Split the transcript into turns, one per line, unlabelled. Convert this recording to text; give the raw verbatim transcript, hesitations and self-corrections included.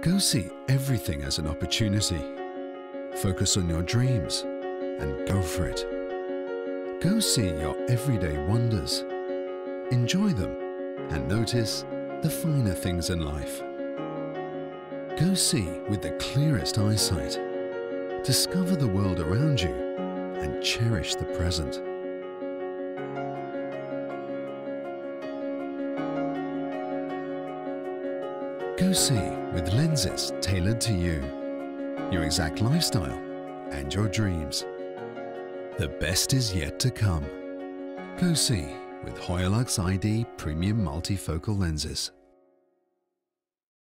Go see everything as an opportunity. Focus on your dreams and go for it. Go see your everyday wonders. Enjoy them and notice the finer things in life. Go see with the clearest eyesight. Discover the world around you and cherish the present. Go see with lenses tailored to you, your exact lifestyle and your dreams. The best is yet to come. Go see with Hoyalux I D Premium Multifocal Lenses.